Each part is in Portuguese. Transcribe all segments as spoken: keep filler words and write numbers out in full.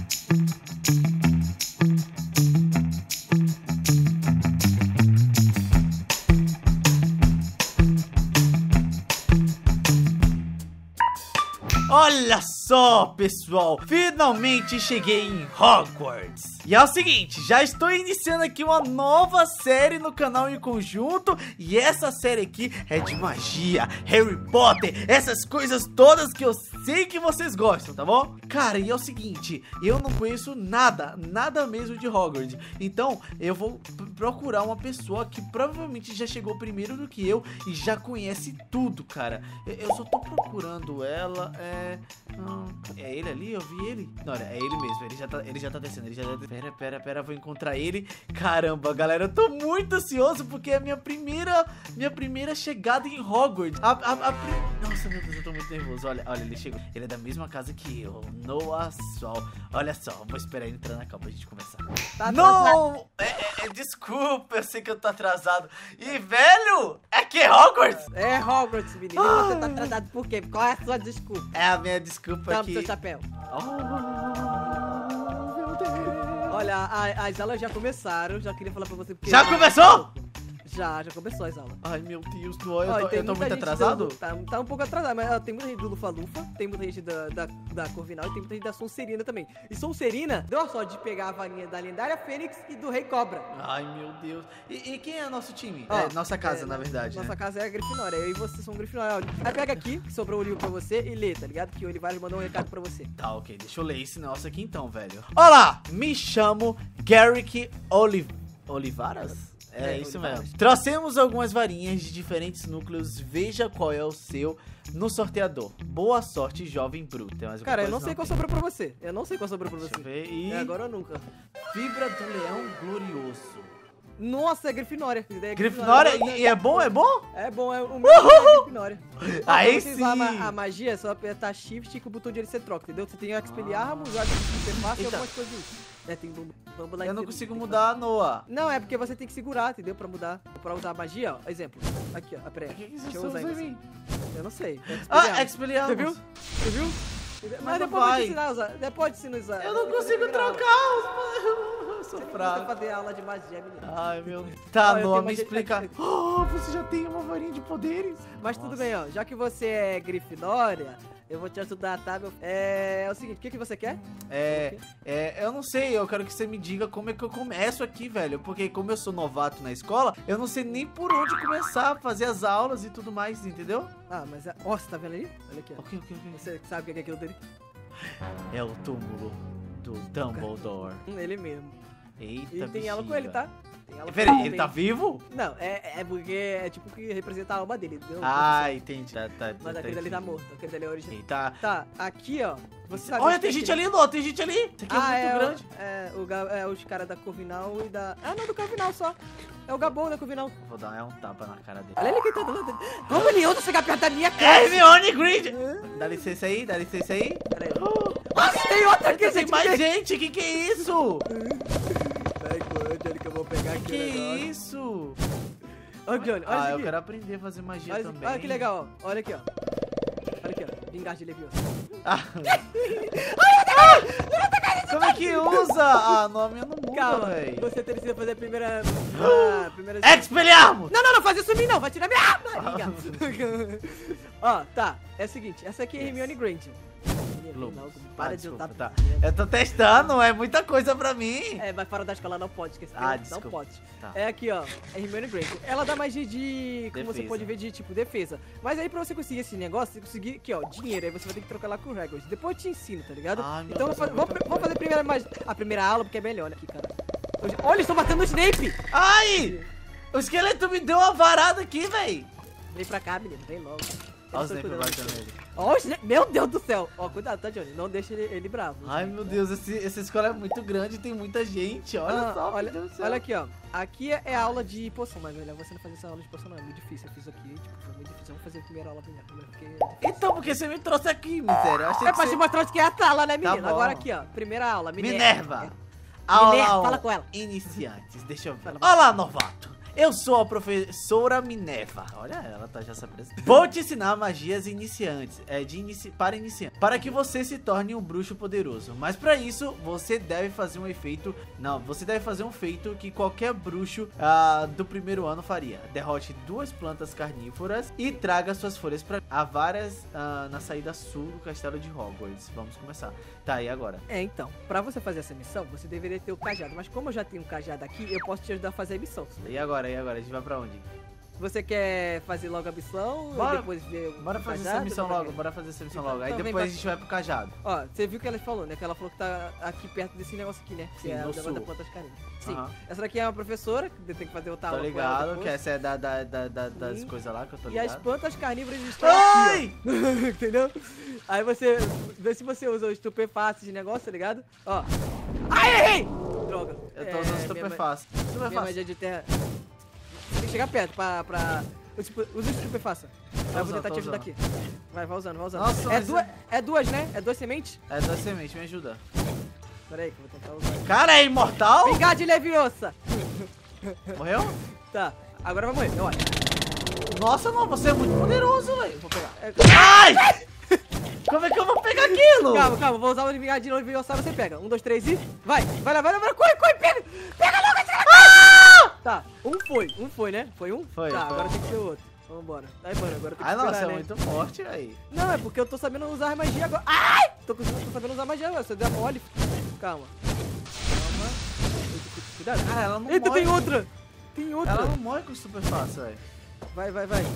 Olha só, pessoal, finalmente cheguei em Hogwarts. E é o seguinte, já estou iniciando aqui uma nova série no canal em conjunto. E essa série aqui é de magia, Harry Potter, essas coisas todas que eu sei que vocês gostam, tá bom? Cara, e é o seguinte, eu não conheço nada, nada mesmo de Hogwarts. Então, eu vou procurar uma pessoa que provavelmente já chegou primeiro do que eu e já conhece tudo, cara. Eu só tô procurando ela, é... Hum, é ele ali? Eu vi ele? Não, é ele mesmo, ele já tá, ele já tá descendo, ele já tá descendo. Pera, pera, pera, vou encontrar ele. Caramba, galera, eu tô muito ansioso porque é a minha primeira, minha primeira chegada em Hogwarts. A, a, a prim... Nossa, meu Deus, eu tô muito nervoso. Olha, olha, ele chegou. Ele é da mesma casa que eu, Noah Sol. Olha só, vou esperar ele entrar na calma pra gente começar. Tá não! É, é, é, desculpa, eu sei que eu tô atrasado. E, velho, é que é Hogwarts? É Hogwarts, menino. Ah. Você tá atrasado por quê? Qual é a sua desculpa? É a minha desculpa Toma aqui. seu chapéu. Oh, meu Deus. Olha, a, as aulas já começaram. Já queria falar pra você porque... Já começou? Já, já começou as aulas. Ai, meu Deus, do... eu, Ó, tô, eu tô muito atrasado? Do, tá, tá um pouco atrasado, mas ó, tem muita gente do Lufa-Lufa, tem muita gente da, da, da Corvinal e tem muita gente da Sonserina também. E Sonserina deu a sorte de pegar a varinha da lendária Fênix e do Rei Cobra. Ai, meu Deus. E, e quem é nosso time? Ó, é nossa casa, é, na verdade, Nossa né? casa é a Grifinória, eu e você são Grifinória. Aí pega aqui, que sobrou o livro pra você e lê, tá ligado? Que o Olivares mandou um recado pra você. Tá, ok, deixa eu ler esse negócio aqui então, velho. Olá, me chamo Garrick Oliv... Olivaras? É, é isso mesmo. Trouxemos algumas varinhas de diferentes núcleos. Veja qual é o seu no sorteador. Boa sorte, jovem bruto. Cara, eu não sei não qual sobrou pra você. Eu não sei qual sobrou pra Deixa você. Eu ver. E... É agora ou nunca. Fibra do leão glorioso. Nossa, é Grifinória. É Grifinória? Grifinória. E, e é bom? É bom? É bom, é o meu é Grifinória. Aí sim. sim. A, a magia é só apertar Shift e com o botão direito você troca, entendeu? Você tem Expelliarmus, ah. Super Fácil e algumas coisas. É, tem vamos lá. Eu não consigo mudar, Noah. Não, é porque você tem que segurar, entendeu? Pra mudar. Pra usar a magia, ó. Exemplo. Aqui, ó. Peraí. Que que Deixa eu usar em você. Eu não sei. Ah, Expelliarmus. Você viu? Você viu? Mas, Mas depois vai te ensinar a usar. Depois te ensino a usar. Eu não eu consigo trocar os... Eu sou fraco. Você fazer aula de magia, menino. Ai, meu Deus. Tá, Noah, me explica. Oh, você já tem uma varinha de poderes. Mas Nossa. Tudo bem, ó. Já que você é Grifinória, eu vou te ajudar, tá, meu? É, é o seguinte, o que, que você quer? É, é, eu não sei, eu quero que você me diga como é que eu começo aqui, velho. Porque como eu sou novato na escola, eu não sei nem por onde começar a fazer as aulas e tudo mais, entendeu? Ah, mas... É... Ó, você tá vendo ali? Olha aqui, ó. Ok, ok, ok. Você sabe o que é aquilo dele? É o túmulo do Dumbledore. Ele mesmo. Eita, E tem ela com ele, tá? Peraí, ele tá vivo? Não, é, é porque é tipo que representa a alma dele. Entendeu? Ah, entendi. Tá, tá, Mas tá, aquele tá, ali tá morto, aquele ali é original. Eita. Tá, aqui ó. Você sabe Olha, tem gente ali, Lô, tem gente ali. Isso aqui ah, é muito é grande. O, é, o, é os caras da Corvinal e da... Ah, não, do Corvinal só. É o Gabon da Corvinal. Vou dar é um tapa na cara dele. Olha ele que tá do lado dele. Como ele ousa chegar perto da minha cara? É Hermione Granger. É. Dá licença aí, dá licença aí. Pera aí. Nossa, tem outra aqui, tem mais gente, que que é isso? Peraí, onde que eu vou pegar aqui? Que isso? Olha, Johnny, olha ah, aqui. eu quero aprender a fazer magia olha, também. Olha que legal, ó. Olha aqui, ó. Olha aqui, ó. Vingar de Leviosa. Ah. Como é que usa? Ah, nome não muda, velho. Você precisa fazer a primeira... a primeira... Expelliarmus! Não, não, não, faz isso em mim não. Vai tirar minha arma. Ó, tá. É o seguinte. Essa aqui é Hermione Granger. Não, para ah, de desculpa, tá. Eu tô testando, é muita coisa pra mim. É, mas fora da escola não pode, esquecer. Ah, não desculpa. pode. Tá. É aqui, ó, é Hermione Granger. Ela dá magia de, como defesa. Você pode ver, de tipo defesa. Mas aí pra você conseguir esse negócio, você conseguir aqui, ó, dinheiro. Aí você vai ter que trocar lá com o Hagrid. Depois eu te ensino, tá ligado? Ah, então Deus, vamos, fazer, vamos fazer a primeira, a primeira aula, porque é melhor, né, aqui, cara. Olha, eles estão batendo no Snape. Ai! O esqueleto me deu uma varada aqui, véi. Vem pra cá, menino, vem logo. Olha o Snape batendo nele. Ó, meu Deus do céu. Ó, cuidado, tá, Johnny? Não deixa ele, ele bravo. Ai, meu Deus, esse, essa escola é muito grande, tem muita gente. Olha ah, só, olha, olha aqui, ó. Aqui é a aula de poção, mas melhor você não fazer essa aula de poção, não. É muito difícil. Eu fiz aqui, tipo, foi muito difícil. Vamos fazer a primeira aula primeiro. Porque é então, porque você me trouxe aqui, miséria? É pra você... te mostrar onde que é a sala, né, menino? Tá Agora aqui, ó. Primeira aula, Minerva. Minerva. É. Aula, Minerva, aula. fala com ela. Iniciantes, deixa eu ver. Fala, Olá, novato. Eu sou a professora Minerva. Olha, ela tá já sabendo. Vou te ensinar magias iniciantes, é, de inici para iniciantes, para que você se torne um bruxo poderoso. Mas para isso, você deve fazer um efeito... Não, você deve fazer um feito que qualquer bruxo ah, do primeiro ano faria. Derrote duas plantas carnívoras e traga suas folhas para... Há várias ah, na saída sul do castelo de Hogwarts. Vamos começar. Tá, e agora? É, então, pra você fazer essa missão, você deveria ter o cajado. Mas como eu já tenho um cajado aqui, eu posso te ajudar a fazer a missão. E agora, e agora? A gente vai pra onde? Você quer fazer logo a missão? Bora, ou depois ver o bora fazer cajado, essa missão como é logo, que é? bora fazer essa missão Então, logo. Aí então vem depois a pra- gente vai pro cajado. Ó, você viu que ela falou, né? Que ela falou que tá aqui perto desse negócio aqui, né? Que Sim, é no o negócio sul. da planta carinhas. Sim. Aham. Essa daqui é uma professora, que tem que fazer o tal. Tô ligado, que essa é da, da, da, da- das Sim. coisas lá que eu tô E as ligado. plantas carnívoras estão Ai! aqui, ó. Entendeu? Aí você vê se você usa o estupeface de negócio, tá ligado? Ó. Ai, errei! Droga. Eu tô usando É, estupefácio. Minha Estupefácio. magia de terra. Você tem que chegar perto pra... pra... Usa o estupefaça. Aí eu vou usando, tentar tô te ajudar usando. aqui. Vai, vai usando, vai usando. Nossa, é, mas duas, é- é duas, né? É duas sementes? É da semente, me ajuda. Pera aí que eu vou tentar usar. Cara, é imortal? Vingar de Leviosa! Morreu? Tá, agora vai morrer, eu acho. Nossa, não, você é muito poderoso, velho. Vou pegar. É, Ai! Como é que eu vou pegar aquilo? calma, calma, vou usar o Vingar de Leviosa, você pega. Um, dois, três e... Vai, vai lá, vai lá, vai lá, corre, corre, pega! Pega logo esse cara! Tá, um foi, um foi, né? Foi um? Foi, Tá, foi. agora tem que ser o outro. Vambora. Aí, mano, agora tem que Ai, nossa, esperar, é né? muito forte, velho. Não, é porque eu tô sabendo usar magia agora. Ai! Tô, com- tô sabendo usar magia agora, você deu mole. Calma. Calma. Cuidado. Cara, ela não Eita, morre. tem outra! Tem outra! Ela não morre com super fácil, velho. Vai, vai, vai.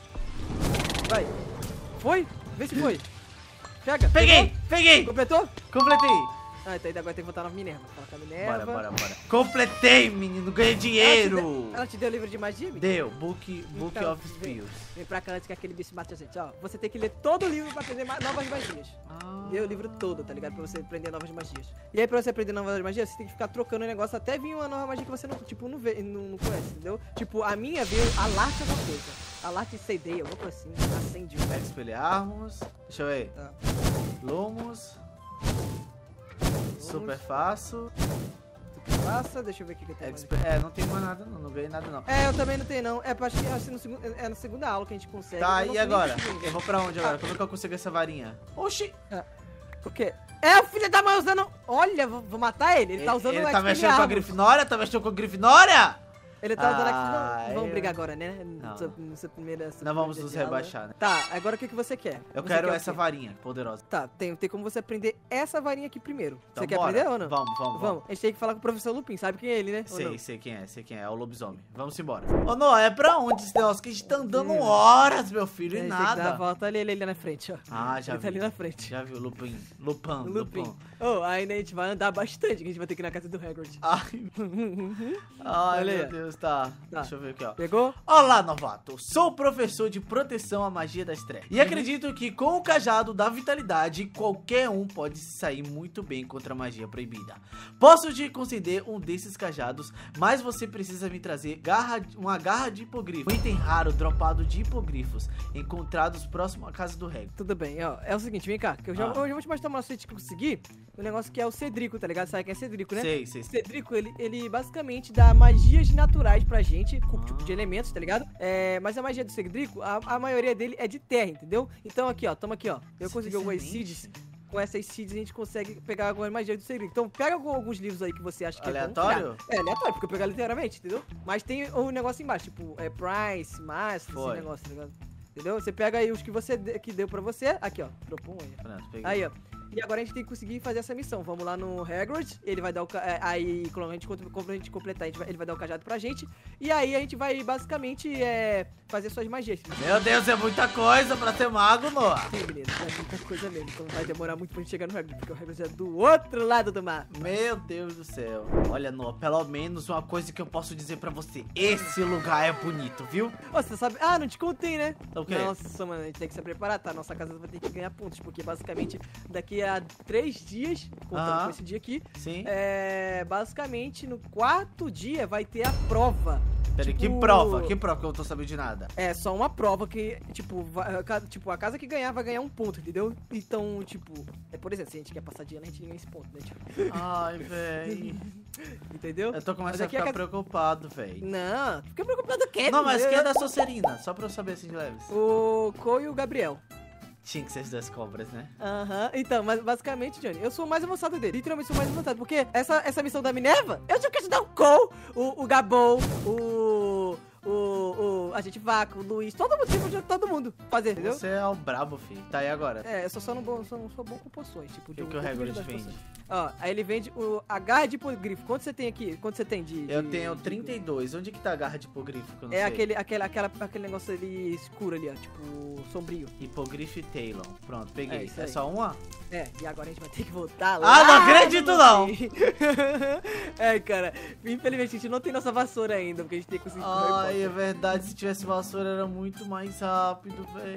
Vai. Foi? Vê se foi. Pega. Peguei, Pegou? peguei. Completou? Completei. Ah, então agora tem que voltar na Minerva. Fala com a Minerva. Bora, bora, bora. Completei, menino. Ganhei dinheiro. Ela te, deu, ela te deu livro de magia, menino? Deu, Book, book Então, of vem, Spells. vem pra cá antes que aquele bicho mate a gente, ó. Você tem que ler todo o livro pra aprender ma- novas magias. Ah. Lê o livro todo, tá ligado? Pra você aprender novas magias. E aí, pra você aprender novas magias, você tem que ficar trocando o negócio até vir uma nova magia que você não, tipo, não, vê, não, não conhece, entendeu? Tipo, a minha veio a Larte alguma coisa. A Larte Seidei, alguma coisa assim. Acende. Expelliarmus. Deixa eu ver. Tá. Lumos. Super fácil. Passa, deixa eu ver o que que tem mais. Expe- É, não tem mais nada não, não ganhei nada não. É, eu também não tenho não. É, pra- acho que é, no segundo, é na segunda aula que a gente consegue. Tá, Eu não e sei nem agora? o que- Eu vou pra onde agora? Como é que eu consigo essa varinha? Oxi! O quê? É o filho da mãe usando... Olha, vou, vou matar ele. Ele tá usando Ele o tá mexendo com a Expelliarmus. Grifinória? Tá mexendo com a Grifinória? Ele tá usando Ah, aqui. Não, vamos eu- brigar agora, né? Não. Sua, sua primeira, sua Não vamos primeira nos de aula. rebaixar, né? Tá, agora o que, que você quer? Eu Você quero quer o essa quê? varinha poderosa. Tá, tem, tem como você aprender essa varinha aqui primeiro. Então você quer bora. aprender ou não? Vamos, vamos, Vamos. A gente tem que falar com o professor Lupin, sabe quem é ele, né? Ou Sei, não? sei quem é, sei quem é, é o lobisomem. Vamos embora. Ô, Noah, é pra onde esse negócio que a gente tá andando Hum. horas, meu filho, A e gente tem que dar a nada. volta ali, ele ali na frente, ó. Ah, já ele vi. tá ali na frente. Já viu, Lupin. Lupin, Lupin. Lupin. Oh, ainda a gente vai andar bastante, que a gente vai ter que ir na casa do Hagrid. Ai, ai Olha meu aí. Deus, tá. Tá. Deixa eu ver aqui, ó. Pegou? Olá, novato! Sou professor de proteção à magia das trevas. Uhum. E acredito que com o cajado da vitalidade, qualquer um pode se sair muito bem contra a magia proibida. Posso te conceder um desses cajados, mas você precisa me trazer garra, uma garra de hipogrifo. Um item raro dropado de hipogrifos, encontrados próximo à casa do Reg. Tudo bem, ó. É o seguinte, vem cá, que eu já, Ah. eu já vou te mostrar uma suíte que eu consegui. O negócio que é o Cedrico, tá ligado? Sabe quem é Cedrico, né? Sei, sei, O sei. Cedrico, ele, ele basicamente dá magias naturais pra gente, com Ah. tipo de elementos, tá ligado? É, mas a magia do Cedrico, a, a maioria dele é de terra, entendeu? Então aqui, ó, toma aqui, ó. Eu Você consegui tem algumas semente? seeds. Com essas seeds a gente consegue pegar algumas magias do Cedrico. Então pega algum- alguns livros aí que você acha que Aleatório? é bom. É, aleatório, porque eu pegar literalmente, entendeu? Mas tem o negócio embaixo, tipo, é Price, Master, esse Foi. negócio, tá ligado? Entendeu? Você pega aí os que você de- que deu pra você. Aqui, ó. Dropou um aí. Pronto, peguei. Aí, ó. E agora a gente tem que conseguir fazer essa missão. Vamos lá no Hagrid, ele vai dar o... ca- é, aí, quando a gente, quando a gente completar, a gente vai- ele vai dar o cajado pra gente. E aí a gente vai, basicamente, é, fazer suas magias. Meu Deus, é muita coisa pra ser mago, Noah. Sim, menino, é muita coisa mesmo. Então vai demorar muito pra gente chegar no Hagrid, porque o Hagrid é do outro lado do mar. Meu Deus do céu. Olha, Noah, pelo menos uma coisa que eu posso dizer pra você. Esse lugar é bonito, viu? Ó, você sabe... Ah, não te contei, né? O quê? Nossa, mano, a gente tem que se preparar, tá? Nossa casa vai ter que ganhar pontos, porque basicamente daqui a três dias, contando Aham. com esse dia aqui, Sim. é, basicamente no quarto dia vai ter a prova Peraí, tipo, que prova? Que prova que eu não tô sabendo de nada? É só uma prova que, tipo, vai, a ca- tipo, a casa que ganhar vai ganhar um ponto, entendeu? Então, tipo, é por exemplo, se a gente quer passar de ano, a gente ganha esse ponto, né? Tipo, Ai, véi. entendeu? Eu tô Mas começando a aqui a ficar casa- preocupado, véi. Não, fica preocupado quê? Não, mas Eu- quem é da Sonserina? Só pra eu saber assim de leves. O Co e o Gabriel. Tinha que ser as duas cobras, né? Aham, então, mas basicamente, Johnny, eu sou o mais avançado dele. Literalmente sou o mais avançado. Porque essa, essa missão da Minerva, eu tinha que ajudar o Cole, o, o Gabon, o. O, o. A gente Vaca, o Luiz, todo mundo, tipo, todo mundo fazer, entendeu? Você é o brabo, filho. Tá aí agora. É, eu só, só, não, bom, só não sou bom com poções. Tipo, O que, de- que o um pouco Hagrid das vende? poções. Ó, aí ele vende o, a garra de hipogrifo. Quanto você tem aqui? Quanto você tem de. Eu de- tenho de- trinta e dois. Onde que tá a garra de hipogrifo? Que eu não É sei. aquele, aquele, aquela, aquele negócio ali escuro ali, ó. Tipo, sombrio. Hipogrifo e Talon. Pronto, É peguei. isso É, aí. só uma? É, e agora a gente vai ter que voltar lá. Ah, não acredito, no não! fim. É, cara, infelizmente a gente não tem nossa vassoura ainda, porque a gente tem que conseguir correr Ai, é um verdade. Se tivesse vassoura era muito mais rápido, véi.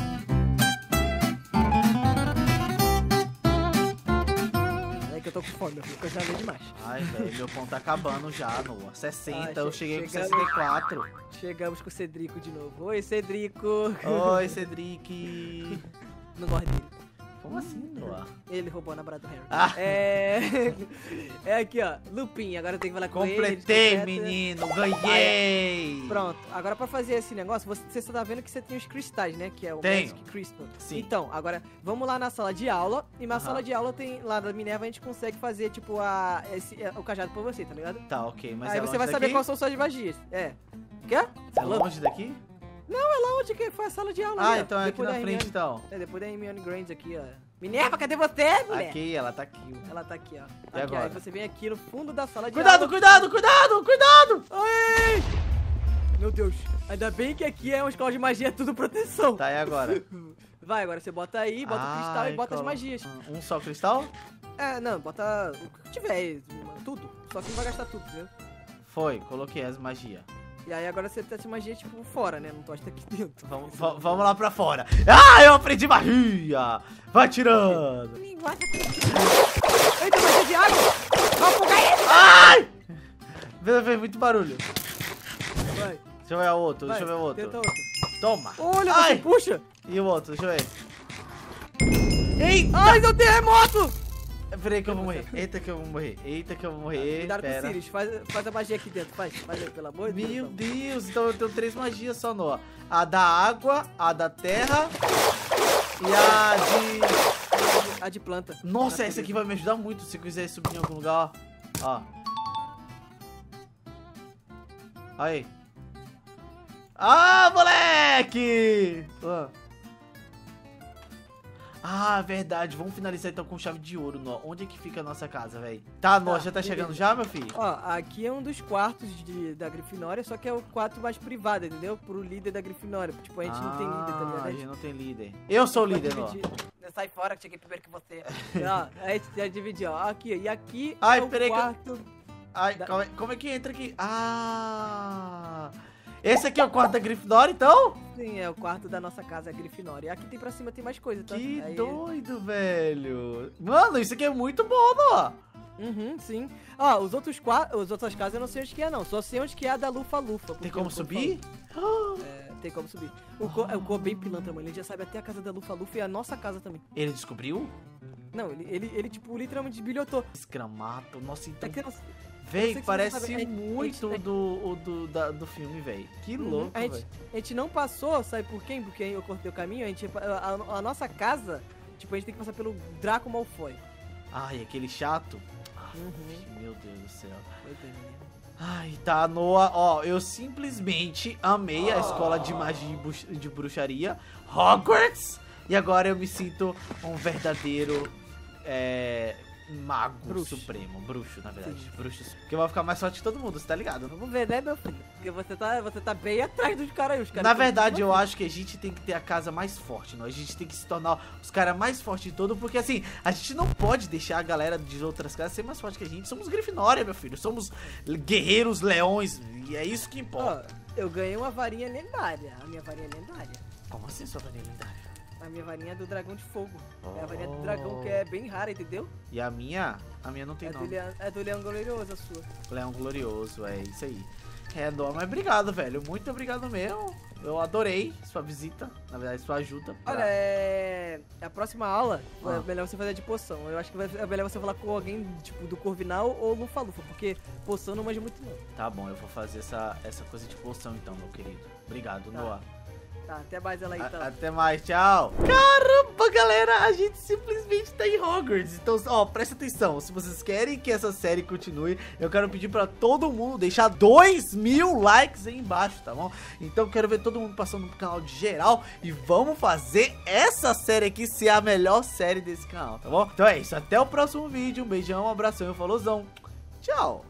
É que eu tô com fome, meu filho, porque eu já veio demais. Ai, velho, meu pão tá acabando já, Noah. sessenta, Ah, eu che- cheguei com chegando. sessenta e quatro. Chegamos com o Cedrico de novo. Oi, Cedrico. Oi, Cedric. Não gosto dele. Como assim, Noah? Ele roubou a namorada do Harry. Ah. É... é aqui, ó. Lupin, agora tem que falar com ele. Completei, completa. menino. Ganhei. Pronto, agora pra fazer esse negócio, você, você só tá vendo que você tem os cristais, né? Que é o Tenho. Magic Crystal. Sim. Então, agora, vamos lá na sala de aula. E na Aham. sala de aula tem, lá da Minerva, a gente consegue fazer, tipo, a, esse, é, o cajado por você, tá ligado? Tá, ok. Mas Aí é você longe vai saber daqui? quais são suas magias. É. Quê? É longe daqui? Não, é lá onde que foi a sala de aula. Ah, ali, ó. então é aqui Depois na da frente, Hermione- então. É, depois da Hermione Granger aqui, ó. Minerva, cadê você, mulher? Aqui, ela tá aqui. Ela tá aqui, ó. E Aqui, agora? aí você vem aqui no fundo da sala de Cuidado, aula. cuidado, cuidado, cuidado! Ai! Meu Deus, ainda bem que aqui é uma escola de magia, tudo proteção. Tá, e agora? Vai, agora você bota aí, bota o cristal Ai, e bota as colo- magias. Um só cristal? É, não, bota o que tiver, tudo. Só que não vai gastar tudo, entendeu? Foi, coloquei as magias. E aí agora você testa magia, tipo, fora, né? Não tosta aqui dentro. Vamos, va- vamos lá pra fora. Ah, eu aprendi magia! Vai tirando! Eita, magia de água! Vamos bugar ele! Ai! Veio, veio muito barulho. Vai, Deixa eu ver o outro, vai, deixa eu ver o outro. tenta outro. Toma! Olha, Ai! você puxa! E o outro, deixa eu ver. Eita! Ai, deu terremoto! Peraí que eu vou morrer. Eita que eu vou morrer. Eita que eu vou morrer. Cuidado com o Pera. Sirius, faz, faz a magia aqui dentro, faz, faz aí, pelo amor de Meu Deus. Deus, então eu tenho três magias só, Noah. A da água, a da terra e a de... A de planta. Nossa, Na essa aqui natureza. vai me ajudar muito se eu quiser subir em algum lugar, ó. Ó. Aí. Ah, moleque! Ah. Ah, verdade. Vamos finalizar então com chave de ouro, Nó. Onde é que fica a nossa casa, velho? Tá, Nó, Tá, já tá beleza. chegando já, meu filho? Ó, aqui é um dos quartos de, da Grifinória, só que é o quarto mais privado, entendeu? Pro líder da Grifinória. Tipo, a gente não tem líder, tá ligado? Ah, A a gente gente não tem líder. Eu sou o pode líder, Nó. dividir. Sai fora que cheguei primeiro que você. Ó, a gente já dividiu, ó. Aqui, e aqui Ai, é o peraí que eu- quarto... Ai, Da- calma aí. Como é que entra aqui? Ah... Esse aqui é o quarto da Grifinória, então? Sim, é o quarto da nossa casa, a Grifinória. E aqui tem pra cima, tem mais coisa, tá? Que Aí- doido, velho. Mano, isso aqui é muito bom, Nó. Uhum, sim. Ó, os outros quartos, as outras casas eu não sei onde que é, não. Só sei onde que é a da Lufa Lufa. Tem porque como o Cole subir? falou. É, tem como subir. O Co é o Co é bem pilantra, mano. Ele já sabe até a casa da Lufa Lufa e a nossa casa também. Ele descobriu? Não, ele, ele, ele tipo, literalmente desbilhotou. Escramato. Nossa, então... É que eu não sei- eu Véi, sei que você parece sabe, a gente- muito a gente- do, o do, da- do filme, véi. Que Uhum, louco, a gente, velho. a gente não passou, sabe por quem? Porque eu cortei o caminho. A, gente, a, a- a nossa casa, tipo, a gente tem que passar pelo Draco Malfoy. Ai, aquele chato. Uhum. Meu Deus do céu. Pois é, menino. Ai, tá, Noah. Ó, eu simplesmente amei a escola de magia e bux- de bruxaria, Hogwarts. E agora eu me sinto um verdadeiro é, mago Bruxo. supremo. Bruxo, na verdade. Sim. Bruxo. Porque eu vou ficar mais forte que todo mundo, você tá ligado? Vamos ver, né, meu filho? Porque você tá, você tá bem atrás dos caras aí. Os caras Na tão verdade, eu tudo acho que a gente tem que ter a casa mais forte, não? A gente tem que se tornar os caras mais fortes de todo, porque assim, a gente não pode deixar a galera de outras casas ser mais forte que a gente. Somos Grifinória, meu filho. Somos guerreiros, leões, e é isso que importa. Ó, eu ganhei uma varinha lendária. A minha varinha é lendária. Como assim, sua varinha lendária? A minha varinha é do dragão de fogo. É a varinha do Oh. dragão que é bem rara, entendeu? E a minha? A minha não tem É do, nome. leão, é do leão glorioso a sua. Leão Glorioso, é isso aí. É, Noah, mas obrigado, velho. Muito obrigado mesmo. Eu adorei sua visita, na verdade, sua ajuda. Pra... Olha, é... A próxima aula Ah. é melhor você fazer de poção. Eu acho que vai- é melhor você falar com alguém, tipo, do Corvinal ou Lufa-Lufa, porque poção não manja muito não. Tá bom, eu vou fazer essa, essa coisa de poção então, meu querido. Obrigado, Tá. Noah. Tá, até mais ela aí, então. A- até mais, tchau. Caramba, galera, a gente simplesmente tá em Hogwarts. Então, ó, presta atenção. Se vocês querem que essa série continue, eu quero pedir pra todo mundo deixar dois mil likes aí embaixo, tá bom? Então, eu quero ver todo mundo passando no canal de geral e vamos fazer essa série aqui ser a melhor série desse canal, tá bom? Então é isso, até o próximo vídeo. Um beijão, um abração e um falozão. Tchau.